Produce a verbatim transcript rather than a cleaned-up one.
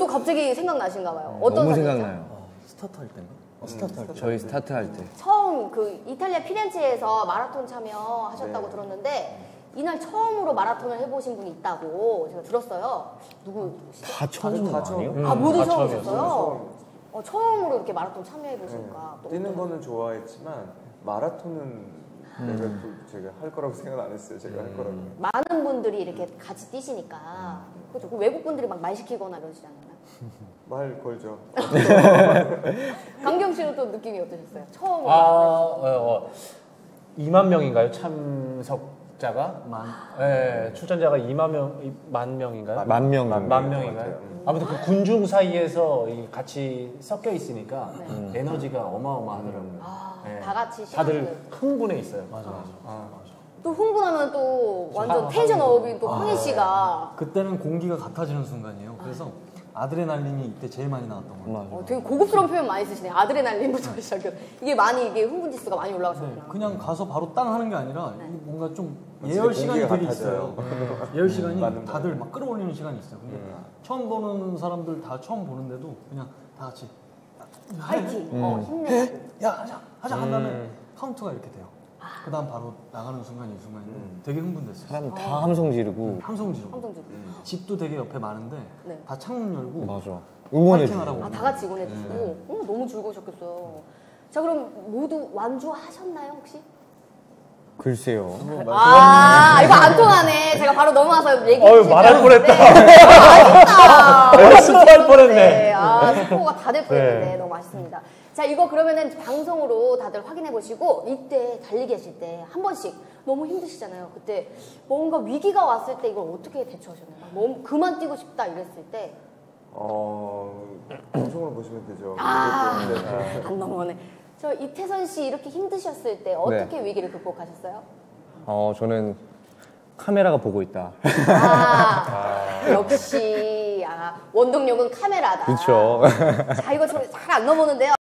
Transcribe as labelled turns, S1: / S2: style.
S1: 갑자기 생각나신가 봐요. 어떤
S2: 너무
S1: 사진이죠?
S2: 생각나요.
S3: 어, 스타트 할 때인가? 어, 스타트 할 때.
S2: 저희 스타트 할 때.
S1: 처음 그 이탈리아 피렌체에서 마라톤 참여하셨다고
S4: 네.
S1: 들었는데 이날 처음으로 마라톤을 해보신 분이 있다고 제가 들었어요. 누구?
S2: 다 처음
S4: 다 처음.
S2: 아니에요?
S1: 아 모두
S5: 다
S1: 처음이셨어요?
S4: 처음.
S1: 어, 처음으로 이렇게 마라톤 참여해보시니까 또
S4: 네. 뛰는
S1: 어떤-
S4: 거는 좋아했지만 마라톤은 내가 또 제가 할 거라고 생각 안 했어요. 제가 할 거라고.
S1: 많은 분들이 이렇게 같이 뛰시니까 그렇죠. 그 외국 분들이 막 말 시키거나 이러시지 않나요?
S4: 말 걸죠.
S1: 강경 씨는 또 느낌이 어떠셨어요? 처음으로?
S5: 아, 어, 어. 이만 명인가요? 참석자가?
S3: 만.
S5: 네, 출전자가 이만 명, 만 명인가요?
S2: 만 명.
S4: 만
S5: 만
S4: 명인 것
S5: 명인가요?
S4: 같아요. 음.
S5: 아무튼 그 군중 사이에서 이 같이 섞여 있으니까
S1: 네.
S5: 에너지가 어마어마하더라고요.
S1: 아,
S5: 네.
S1: 다 같이
S5: 다들
S1: 시간을
S5: 흥분해 있어요.
S3: 맞아, 맞아.
S5: 아.
S1: 또 흥분하면 또 완전
S5: 아,
S1: 텐션
S5: 아,
S1: 업인 또
S3: 아,
S1: 황희 씨가
S3: 그때는 공기가 같아지는 순간이에요. 그래서 아드레날린이 이때 제일 많이 나왔던 것 같아요.
S2: 맞아.
S1: 어, 되게 고급스러운 표현 많이 쓰시네요. 아드레날린부터 시작해서 이게 많이 이게 흥분 지수가 많이
S3: 네,
S1: 올라가셨구나.
S3: 그냥 가서 바로 땅 하는 게 아니라
S1: 네.
S3: 이게 뭔가 좀
S4: 진짜
S3: 예열 시간이
S4: 공기가
S3: 되게
S4: 같아져요.
S3: 있어요. 예열 시간이
S4: 맞는
S3: 다들 막 끌어올리는 시간이 있어요. 근데
S4: 음.
S3: 처음 보는 사람들 다 처음 보는데도 그냥 다 같이
S1: 파이팅,
S2: 음.
S1: 어, 힘내고.
S3: 야 하자 하자 한 다음에
S5: 음.
S3: 카운트가 이렇게 돼요. 그 다음 바로 나가는 순간이 이 순간인데
S4: 음.
S3: 되게 흥분됐어요.
S2: 사람 다 함성 지르고.
S3: 함성 지르고
S1: 함성 지르고.
S3: 집도 되게 옆에 많은데
S1: 네.
S3: 다 창문 열고
S2: 맞아. 응원해 주고.
S3: 파이팅하라고.
S1: 아, 다 같이 응원해주시고. 어, 너무 즐거우셨겠어요. 자, 그럼 모두 완주하셨나요, 혹시?
S2: 글쎄요.
S1: 아, 이거 안 통하네. 제가 바로 넘어와서 얘기해
S5: 어휴,
S1: 주실
S5: 말할
S1: 줄 알았는데.
S5: 아,
S1: 아쉽다.
S5: 스포할 뻔했네.
S1: 네, 아, 스포가 다 될 뻔했는데
S5: 네.
S1: 너무 아쉽습니다. 자, 이거 그러면은 방송으로 다들 확인해 보시고 이때 달리기 하실 때 한 번씩 너무 힘드시잖아요. 그때 뭔가 위기가 왔을 때 이걸 어떻게 대처하셨나요? 몸 그만 뛰고 싶다 이랬을 때.
S4: 어, 방송으로 보시면 되죠.
S1: 아,
S4: 네.
S1: 안 넘어오네. 저 이태선 씨 이렇게 힘드셨을 때 어떻게 위기를 극복하셨어요?
S2: 어, 저는 카메라가 보고 있다.
S1: 아, 역시 아, 원동력은 카메라다.
S2: 그쵸.
S1: 자, 이거 잘 안 넘어오는데요.